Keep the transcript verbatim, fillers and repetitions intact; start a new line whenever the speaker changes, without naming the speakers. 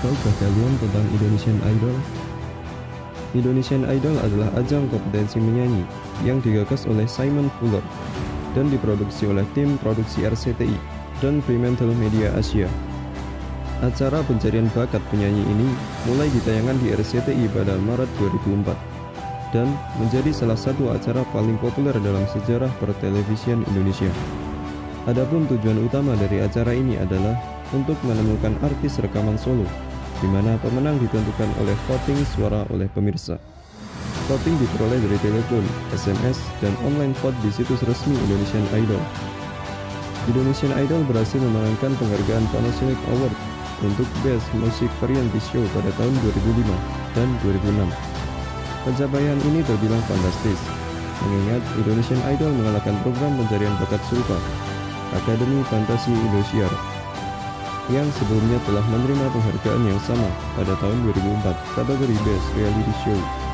Tahukah kalian tentang Indonesian Idol? Indonesian Idol adalah ajang kompetensi menyanyi yang digagas oleh Simon Fuller dan diproduksi oleh tim produksi R C T I dan Fremantle Media Asia. Acara pencarian bakat penyanyi ini mulai ditayangkan di R C T I pada Maret dua ribu empat dan menjadi salah satu acara paling populer dalam sejarah pertelevisian Indonesia. Adapun tujuan utama dari acara ini adalah untuk menemukan artis rekaman solo, di mana pemenang ditentukan oleh voting suara oleh pemirsa. Voting diperoleh dari telepon, S M S, dan online vote di situs resmi Indonesian Idol. Indonesian Idol berhasil memenangkan penghargaan Panasonic Award untuk Best Music Variety Show pada tahun dua ribu lima dan dua ribu enam. Pencapaian ini terbilang fantastis, mengingat Indonesian Idol mengalahkan program pencarian bakat serupa, Akademi Fantasi Indosiar, yang sebelumnya telah menerima penghargaan yang sama pada tahun dua ribu empat kategori Best Reality Show.